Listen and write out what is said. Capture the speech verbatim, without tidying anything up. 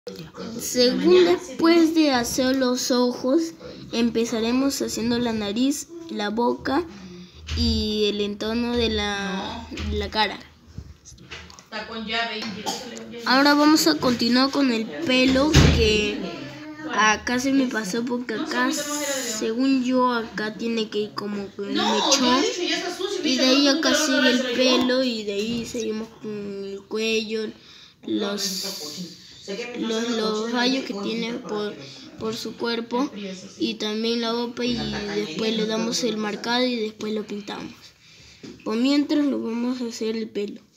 Según después de hacer los ojos, empezaremos haciendo la nariz, la boca y el entorno de la, de la cara. Ahora vamos a continuar con el pelo, que acá se me pasó porque acá, según yo, acá tiene que ir como con un mechón. Y de ahí acá sigue el pelo y de ahí seguimos con el cuello, los... Los, los rayos que tiene por, por su cuerpo y también la boca, y después le damos el marcado y después lo pintamos. Por mientras lo vamos a hacer el pelo.